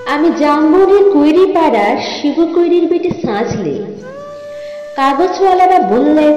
আমি জামবনি কৈরিপাড়ার শিবু কৈরির বেটি সাজলি। কাগজওয়ালারা বললেন,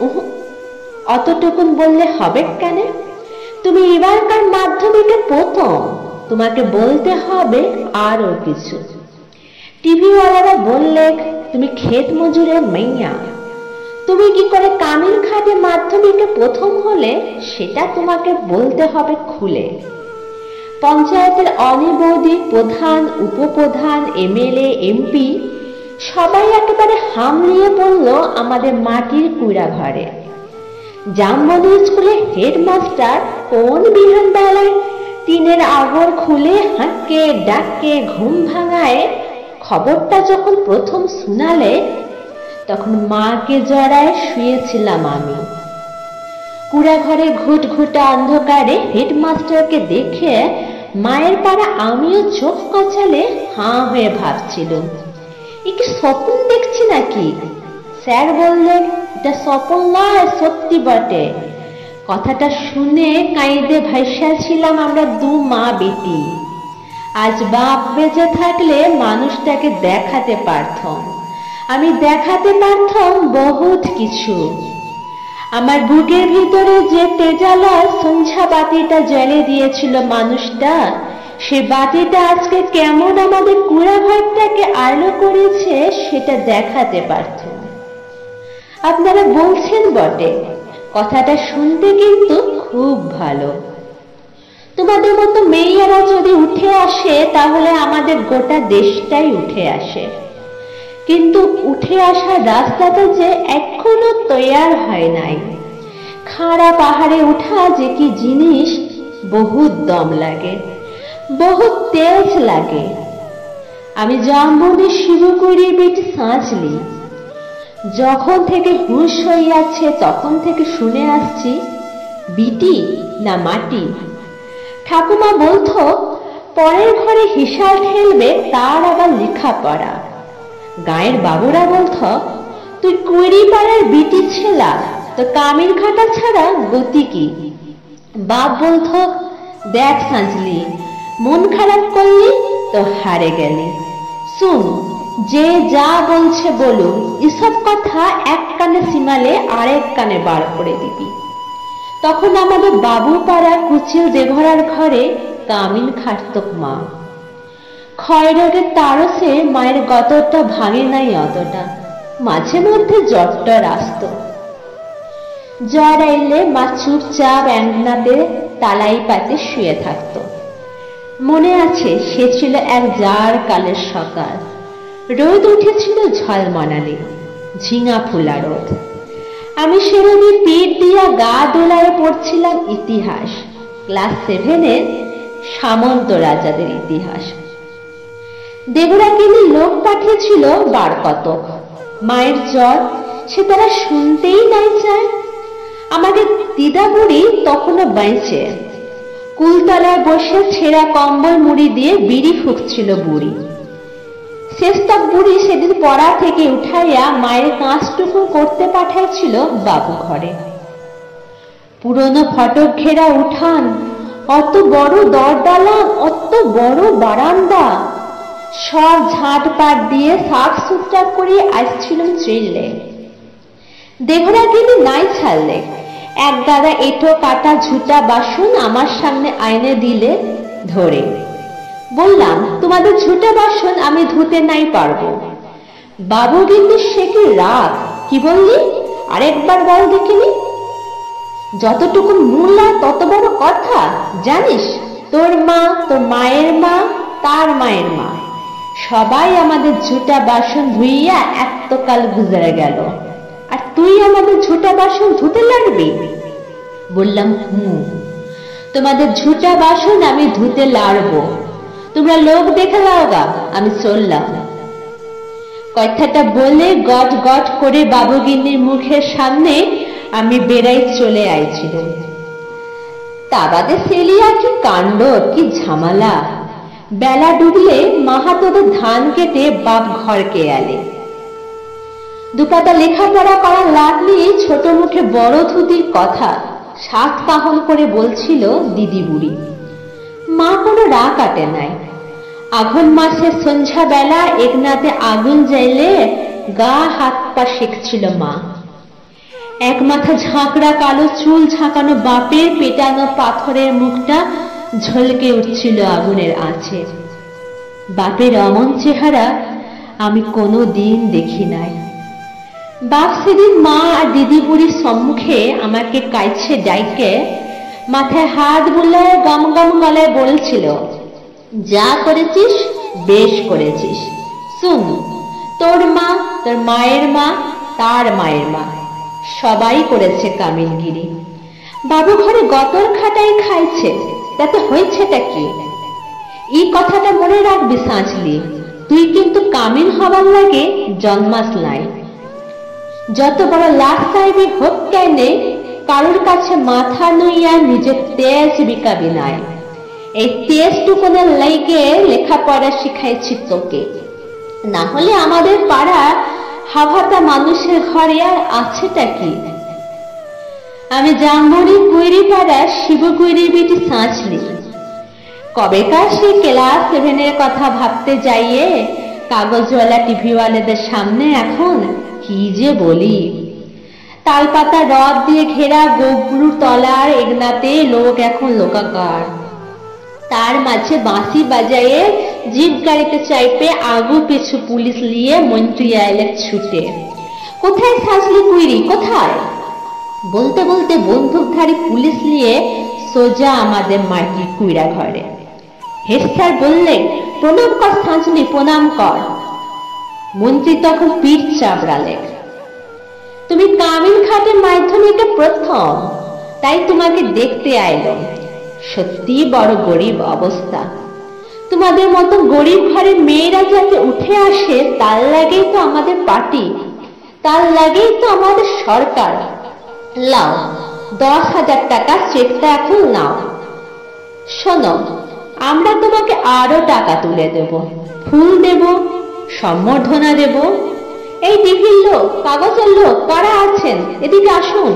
অতটুকুন বললে হবে কেন? তুমি এবারকার মাধ্যমিকে প্রথম, তোমাকে বলতে হবে আরো কিছু। টিভিওয়ালারা বললেন, তুমি ক্ষেত মজুরের মেয়া, তুমি কি করে কামিল খাটে মাধ্যমিকে প্রথম হলে সেটা তোমাকে বলতে হবে খুলে। পঞ্চায়েতের অনিবৌদি প্রধান, উপপ্রধান, এমএলএ, এমপি সবাই একেবারে হামলিয়ে পড়ল আমাদের মাটির কুড়া ঘরে। জামবনি স্কুলে হেডমাস্টার কোন বিহান বেলায় টিনের আগর খুলে হাঁকে ডাকে ঘুম ভাঙায় খবরটা যখন প্রথম শুনালে, তখন মাকে জড়ায় শুয়েছিলাম আমি। কুড়া ঘরে ঘুটঘুটা অন্ধকারে হেডমাস্টারকে দেখে মায়ের পাড়া আমিও চোখ কচালে হাঁ হয়ে ভাবছিলাম, এ কি স্বপ্ন দেখছি নাকি? স্যার বললেন, এটা স্বপ্ন নয়, সত্যি বটে। কথাটা শুনে কাঁদে ভাসিয়েছিলাম আমরা দু মা বেটি। আজ বাপ বেঁচে থাকলে মানুষটাকে দেখাতে পারতাম, আমি দেখাতে পারতাম বহুত কিছু। আমার বুকের ভিতরে যে তেজালাল সন্ধ্যা বাতিটা জ্বলে দিয়েছিল মানুষটা, সে বাতিটা আজকে কেমন আমাদের কুড়া ঘরটাকে আলো করেছে সেটা দেখাতে পারতাম। আপনারা বলছেন বটে, কথাটা শুনতে কিন্তু খুব ভালো। তোমাদের মতো মেয়েরা যদি উঠে আসে তাহলে আমাদের গোটা দেশটাই উঠে আসে। কিন্তু উঠে আসার রাস্তাটা যে এখনো তৈয়ার হয় নাই। খাড়া পাহাড়ে উঠা যে কি জিনিস, বহুত দম লাগে, বহুত তেজ লাগে। আমি জামবনি শিবু কৈরির বেটি সাজলি। যখন থেকে হুঁশ হইয়াছে তখন থেকে শুনে আসছি, বিটি না মাটি। ঠাকুমা বলতো, পরের ঘরে হিসাব ঠেলবে তার আবার লেখাপড়া। গায়ের বাবুরা বলতো, তুই কৈরিপাড়ার বিটি ছেলা, তো কামিল খাটা ছাড়া গতি কি? বাপ বলতো, দেখ সাজলি, মন খারাপ করলি তো হারে গেলি। শুন, যে যা বলছে বলুন, এসব কথা এক কানে সিমালে আরেক কানে বার করে দিবি। তখন আমাদের বাবু পাড়া কুচিল দেভরার ঘরে কামিল খাটতক মা। ক্ষয় রোগের তারসে মায়ের গতরটা ভাঙে নাই অতটা, মাঝে মধ্যে জ্বরটা আসত। জ্বর আইলে মা চুপচাপ অ্যাংনাতে তালাই পাতে শুয়ে থাকত। মনে আছে, সে ছিল এক জার কালের সকাল। রোদ উঠেছিল ঝলমনালি, ঝিঙা ফুলা রোদ। আমি সেরোদি পিঠ দিয়া গা দোলায় পড়ছিলাম ইতিহাস, ক্লাস 7-এর সামন্ত রাজাদের ইতিহাস। দেবরা কিনে লোক পাঠিয়েছিল বার কতক। মায়ের জ্বর, সে তারা শুনতেই নাই চায়। আমাদের দিদা বুড়ি তখনও বাইছে। কুলতলায় বসে ছেঁড়া কম্বল মুড়ি দিয়ে বিড়ি ফুঁকছিল বুড়ি। শেষতক বুড়ি সেদিন পড়া থেকে উঠাইয়া মায়ের কাঁচটুকু করতে পাঠাইছিল বাবু ঘরে। পুরনো ফটক ঘেরা উঠান, অত বড় দরদালান, অত বড় বারান্দা, সব ঝাঁটপাট দিয়ে সাফ সুতরা করে আসছিল চিল্লে। দেহরা কিন্তু নাই ছাড়লে। এক দাদা এঁটো কাটা ঝুটা বাসন আমার সামনে আইনে দিলে ধরে। বললাম, তোমাদের ঝুটা বাসন আমি ধুতে নাই পারবো। বাবু কিন্তু সে কি রাগ, কি বললি আরেকবার বল দেখিনি। যতটুকু মূল্য তত বড় কথা, জানিস? তোর মা, তোর মায়ের মা, তার মায়ের মা, সবাই আমাদের ঝুটা বাসন ধুইয়া এতকাল গুজরে গেল, আর তুই আমাদের ঝুটা বাসন ধুতে লাগবি? বললাম, তোমাদের ঝুটা বাসন আমি ধুতে লাড়বো, তোমরা লোক দেখে লাওগা, আমি চললাম। কথাটা বলে গট গট করে বাবুগিন্নির মুখের সামনে আমি বেড়াই চলে আইছিল। তা বাদে সেলিয়া কি কাণ্ড, কি ঝামেলা। বেলা ডুবলে মাহাতোদের ধান কেটে বাপ ঘরকে এলে। দুপাতা লেখাপড়া করার লাভ নিয়ে ছোট মুখে বড় ধুতির কথা শাক পাহন করে বলছিল দিদি বুড়ি। মা কোনো রাগ কাটে নাই। আঘন মাসের সন্ধ্যা বেলা একনাতে আগুন জ্বাইলে গা হাত পা সেঁকছিল মা। এক মাথা ঝাঁকড়া কালো চুল ঝাঁকানো বাপের পেটানো পাথরের মুখটা ঝলকে উঠছিল আগুনের আঁচে। বাপের অমন চেহারা আমি কোনো দিন দেখি নাই। বাপ সেদিন মা আর দিদি বুড়ির সম্মুখে আমাকে কাইছে ডাইকে মাথায় হাত বুলায় গম গম গলায় বলছিল, যা করেছিস বেশ করেছিস। শুন, তোর মা, তোর মায়ের মা, তার মায়ের মা সবাই করেছে কামিলগিরি। বাবু ঘরে গতর খাটাই খাইছে, তাতে হয়েছেটা কি? এই কথাটা মনে রাখবি সাঁচলি, তুই কিন্তু কামিল হবার লাগে জন্মাস নাই। যত বড় লাশ সাহেবই হোক কেনে কারোর কাছে মাথা নইয়া নিজের তেজ বিকাবি নাই। এই তেজটুকুনের লাইগে লেখাপড়া শিখাইছি তোকে, না হলে আমাদের পাড়া হাভাতা মানুষের ঘরে আর আছেটা কি? আমি জাম্বুরি কুইরি পাড়া শিব কুইরির বেটি সাঁচলি। কবেকার সেই ক্লাস 7-এর কথা ভাবতে যাইয়ে কাগজওয়ালা টিভিওয়ালাদের সামনে এখন কি যে বলি। তালপাতা রদ দিয়ে ঘেরা গোবরুর তলার এগনাতে লোক এখন লোকাকার। তার মাঝে বাঁশি বাজায়ে জিপ গাড়িতে চাইপে আগু পিছু পুলিশ নিয়ে মন্ত্রী আইলে ছুটে। কোথায় সাজলি কুইরি, কোথায়? বলতে বলতে বন্দুকধারী পুলিশ নিয়ে সোজা আমাদের মাটির কুইরা ঘরে। হেড স্যার বললেন, প্রণাম কর সাজলি, প্রণাম কর। মন্ত্রী তখন পিঠ চাপড়ালেন, তুমি কামিল খাটের মাধ্যমিকে প্রথম, তাই তোমাকে দেখতে আইল। সত্যি বড় গরিব অবস্থা। তোমাদের মতো গরিব ঘরের মেয়েরা যাতে উঠে আসে তার লাগেই তো আমাদের পার্টি, তার লাগেই তো আমাদের সরকার। লাও 10,000 টাকা চেকটা এখন নাও। শোনো, আমরা তোমাকে আরো টাকা তুলে দেব, ফুল দেব, সম্বর্ধনা দেব। এই টিভির লোক, কাগজের লোক কারা আছেন এদিকে আসুন।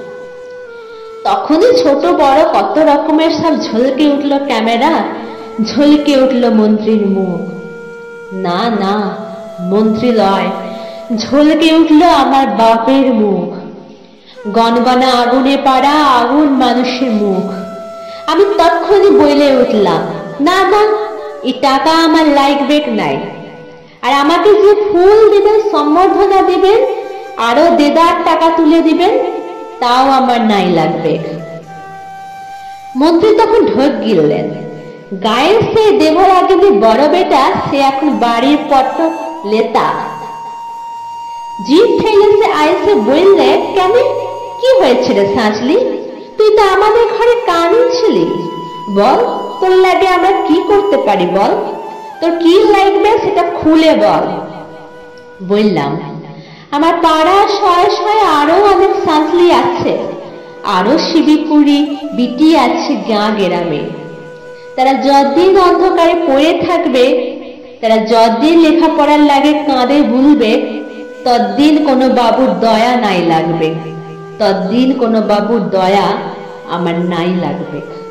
তখনই ছোট বড় কত রকমের সব ঝলকে উঠল ক্যামেরা, ঝলকে উঠল মন্ত্রীর মুখ। না না, মন্ত্রী লয়, ঝলকে উঠল আমার বাপের মুখ। গনগনা আগুনে পাড়া আগুন মানুষের মুখ। আমি তৎক্ষণই বইলে উঠলাম, না না, এই টাকা আমার লাগবে নাই। আর আমাকে যে ফুল দিবেন, সম্বর্ধনা দিবেন, আরো দেদার টাকা তুলে দিবেন, তাও আমার নাই লাগবে। মন্ত্রী তখন ঢোক গিললেন। গায়ের সেই দেবরাগিনী বড় বেটা সে এখন বাড়ির পট্ট লেতা। জিভ ঠেলে সে আইসে বললে, কেন কি হয়েছে রে সাঁচলি? তুই তো আমাদের ঘরে কামিল ছিলি, বল তোর লাগে আমরা কি করতে পারি বল, তোর কি লাগবে সেটা খুলে বল। বললাম, আমার পাড়া শয়ে শয়ে আরো অনেক সাঁচলি আছে, আরো শিবিকুড়ি বিটি আছে গাঁ গ্রামে। তারা যতদিন অন্ধকারে পড়ে থাকবে, তারা যতদিন লেখাপড়ার লাগে কাঁদে বুলবে, ততদিন কোনো বাবুর দয়া নাই লাগবে, ততদিন কোনো বাবুর দয়া আমার নাই লাগবে।